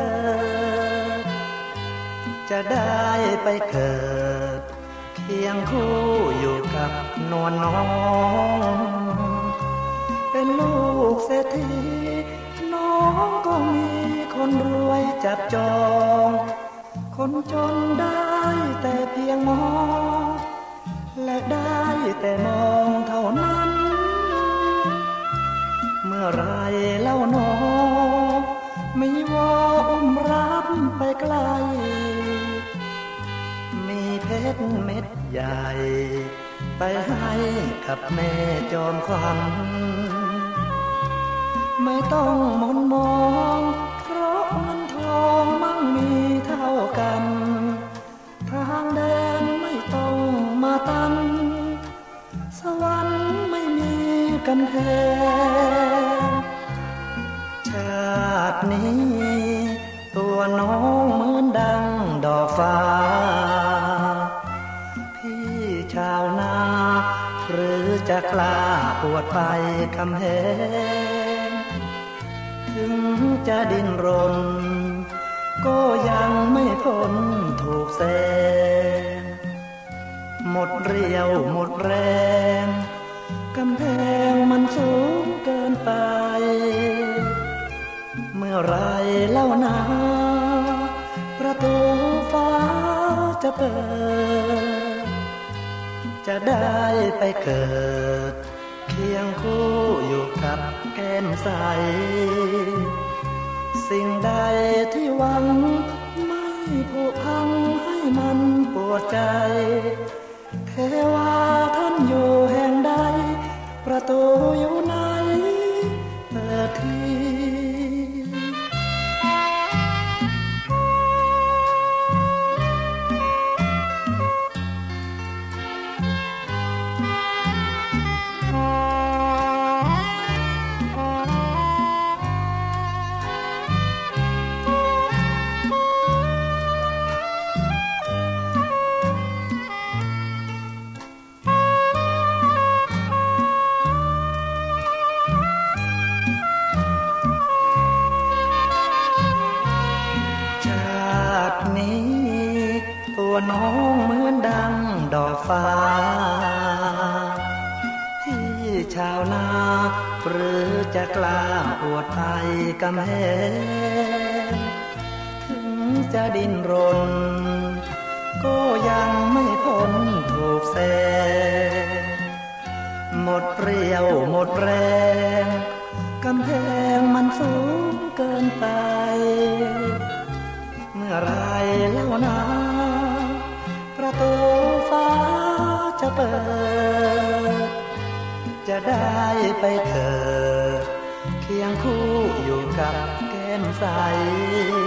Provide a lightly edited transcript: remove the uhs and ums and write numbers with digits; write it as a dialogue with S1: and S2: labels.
S1: ดจะได้ไปเกิดเคียงคู่อยู่กับนวลน้องเป็นลูกเศรษฐีน้องก็มีคนรวยจับจองคนจนได้แต่เพียงมองและได้แต่มองเท่านั้นเมื่อไรเล่าน้องไม่ว่าอุ้มรับไปไกลมีเพชรเม็ดใหญ่ไปให้กับแม่จอมขวัญไม่ต้องมนมองเพราะเงินทองมั่งมีเท่ากันทางเดินไม่ต้องมาตันสวรรค์ไม่มีกันแท้ชาตินี้ตัวน้องเหมือนดังดอกฟ้าพี่ชาวนาหรือจะกล้าปวดไปคำแหงถึงจะดิ้นรนก็ยังไม่พ้นถูกแสงหมดเรี่ยวหมดแรงกำแพงมันสูงเกินไปเมื่อไรเล่านาประตูฟ้าจะเปิดจะได้ไปเกิดเคียงคู่อยู่กับแก้มใสสิ่งใดที่หวังไม่ผุพังให้มันปวดใจเทวาท่านอยู่แห่งใดประตูอยู่ไหนเปิดทีน้องเหมือนดังดอกฟ้าที่ชาวนาหรือจะกล้าปวดไปกำแหงถึงจะดิ้นรนก็ยังไม่พ้นถูกแสงหมดเรี่ยวหมดแรงกำแพงมันสูงเกินไปเมื่อไรเล่านาประตูฟ้าจะเปิดจะได้ไปเกิดเคียงคู่อยู่กับแก้มใส